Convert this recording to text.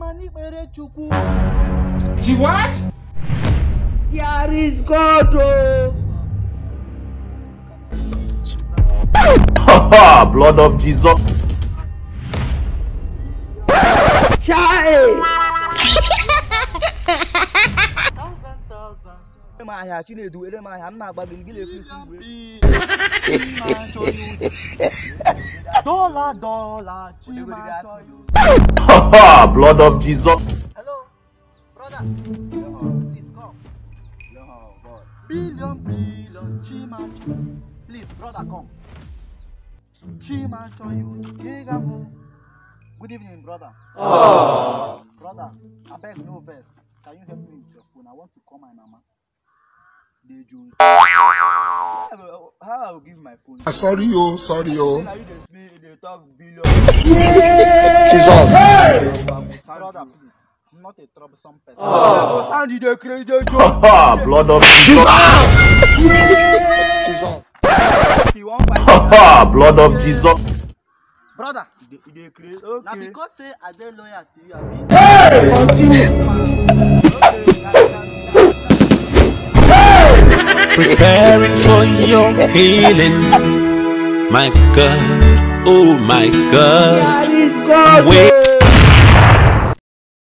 She what? Here is God. Blood of Jesus. Child. Blood of Jesus. Hello, brother. Please come. Billion, Chima. Please, brother, come. Chima, good evening, brother. Brother, I beg no verse. Can you help me with your phone? I want to call my mama. They Jews. How I will give my phone? Sorry, yo. They talk billion. Jesus. Brother, please. I'm not a troublesome person. Blood of Jesus. Blood of Jesus. Brother, now because say I don't lawyer to you, preparing for your healing, my God, oh my God,